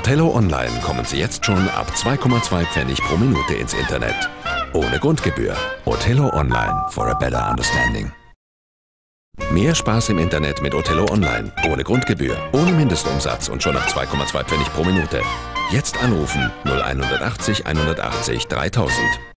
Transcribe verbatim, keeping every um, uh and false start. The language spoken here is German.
Othello Online kommen Sie jetzt schon ab zwei Komma zwei Pfennig pro Minute ins Internet. Ohne Grundgebühr. Othello Online for a better understanding. Mehr Spaß im Internet mit Othello Online. Ohne Grundgebühr, ohne Mindestumsatz und schon ab zwei Komma zwei Pfennig pro Minute. Jetzt anrufen null einhundertachtzig einhundertachtzig dreitausend.